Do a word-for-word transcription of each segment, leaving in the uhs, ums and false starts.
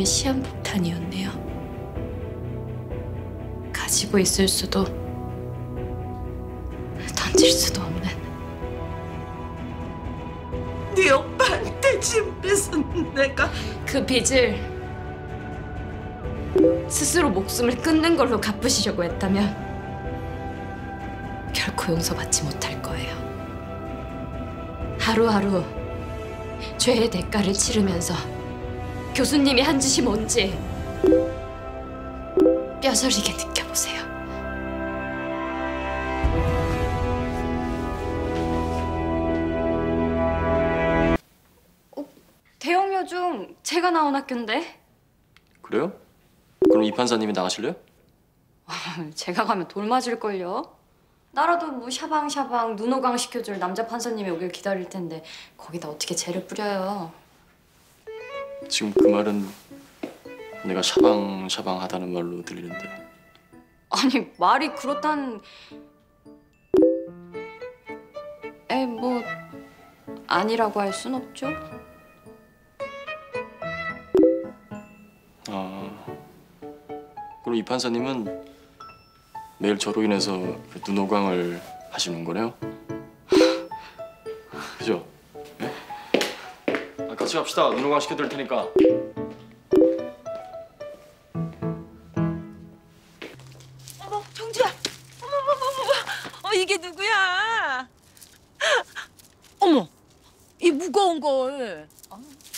삶의 시한폭탄이었네요. 가지고 있을 수도 던질 수도 없는. 네 오빠한테 집 뺏은 내가 그 빚을 스스로 목숨을 끊는 걸로 갚으시려고 했다면 결코 용서받지 못할 거예요. 하루하루 죄의 대가를 치르면서 교수님이 한 짓이 뭔지 뼈저리게 느껴보세요. 어, 대형여 중 제가 나온 학교인데. 그래요? 그럼 이 판사님이 나가실래요? 제가 가면 돌 맞을걸요? 나라도 뭐 샤방샤방 눈호강 시켜줄 남자 판사님이 오길 기다릴 텐데 거기다 어떻게 죄를 뿌려요? 지금 그 말은 내가 샤방샤방하다는 말로 들리는데. 아니 말이 그렇단... 에 뭐 아니라고 할 순 없죠? 아, 그럼 이 판사님은 매일 저로 인해서 눈호강을 하시는 거네요? 그죠? 네? 아, 같이 갑시다. 눈호강 시켜드릴 테니까. 어머, 정주야. 어머, 어머, 어머, 어, 이게 누구야? 어머, 이 무거운 걸. 어.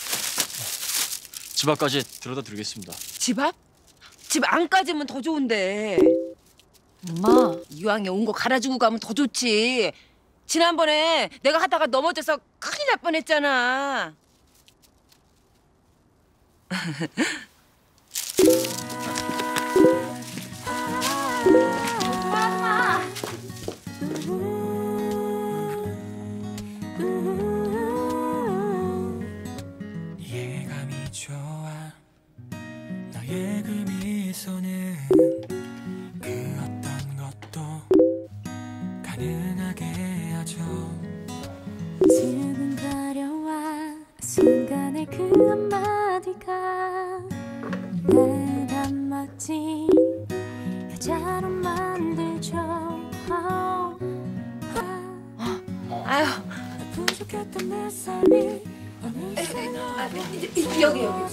집 앞까지 들여다 드리겠습니다. 집 앞? 집 안까지면 더 좋은데. 엄마. 이왕에 온 거 갈아주고 가면 더 좋지. 지난번에 내가 하다가 넘어져서 큰일 날 뻔했잖아. 예감이 좋아 너의 그 미소는 그 어떤 것도 가능하게 하죠. 두근거려와 순간의 그 한마디가 내가 멋진 여자로 만들죠. 아유, 부족했던 내 삶이 여기 여기.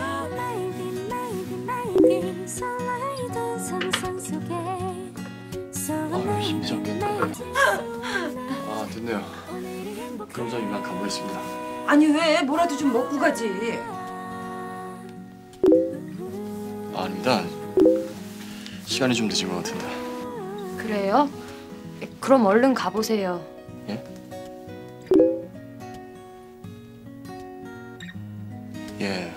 설레이던 상상 속에 아, 힘이 잠겼네. 아, 됐네요. 그럼 저 이만 가보겠습니다. 아니 왜? 뭐라도 좀 먹고 가지. 아, 아닙니다. 시간이 좀 늦은 것 같은데. 그래요? 그럼 얼른 가보세요. 예? 예.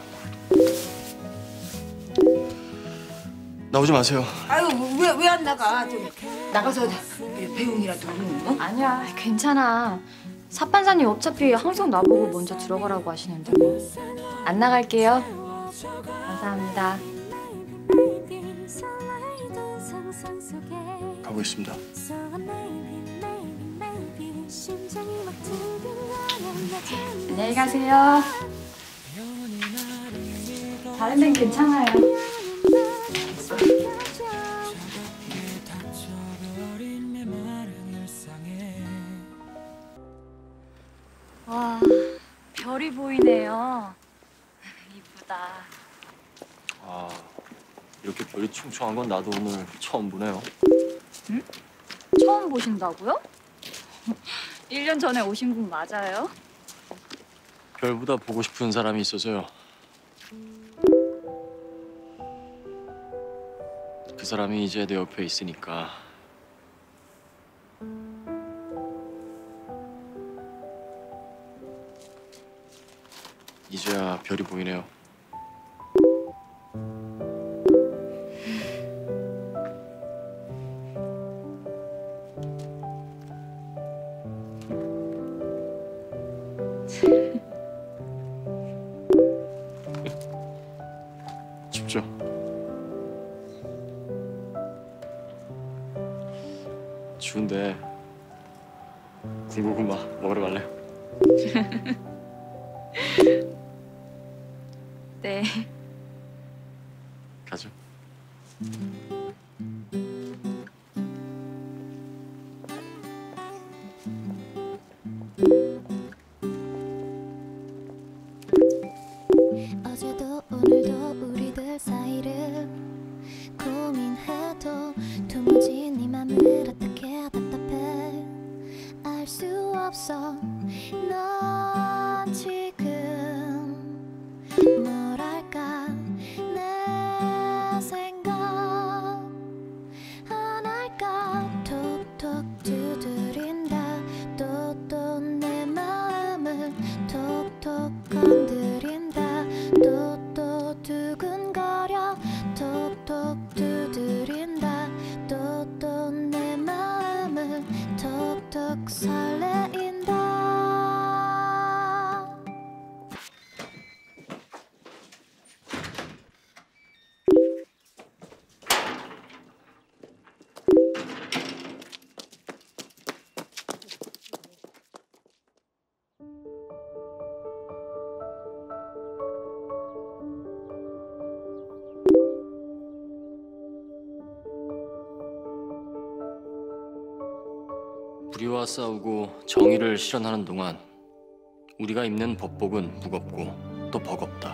나오지 마세요. 아유 왜 왜 안 나가? 좀 나가서 배웅이라도. 어? 아니야, 괜찮아. 사판사님 어차피 항상 나보고 먼저 들어가라고 하시는데 뭐. 안 나갈게요. 감사합니다. 가고 있습니다. 안녕히 가세요. 다른 데는 괜찮아요. 와, 별이 보이네요. 이쁘다. 아, 이렇게 별이 충청한 건 나도 오늘 처음 보네요. 응? 처음 보신다고요? 일 년 전에 오신 분 맞아요? 별보다 보고 싶은 사람이 있어서요. 그 사람이 이제 내 옆에 있으니까. 이제야 별이 보이네요. 춥죠? 추운데 군고구마 먹으러 갈래요? 네. 어제도 오늘도 우리들 사이를 고민해도 도무지 네 맘을 어떻게 답답해 알 수 없어. 넌 지금 뭐랄까 내 생각 안 할까. 톡톡 두드린다 또 또 내 마음을 톡톡 건드린다 또 또 두근거려 톡톡 두드린다 또 또 내 마음을 톡톡 설레인다. 불의와 싸우고 정의를 실현하는 동안 우리가 입는 법복은 무겁고 또 버겁다.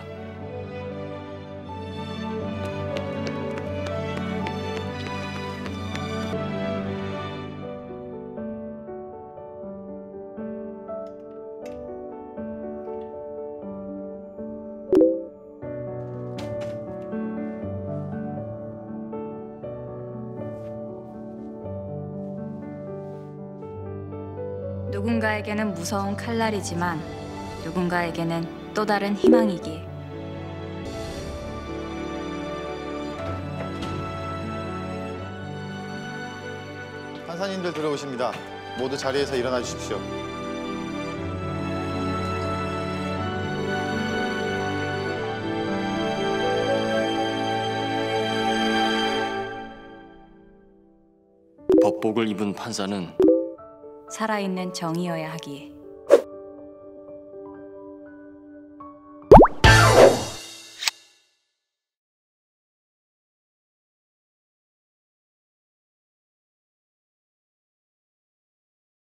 누군가에게는 무서운 칼날이지만 누군가에게는 또 다른 희망이기에. 판사님들 들어오십니다. 모두 자리에서 일어나 주십시오. 법복을 입은 판사는 살아있는 정의여야 하기에.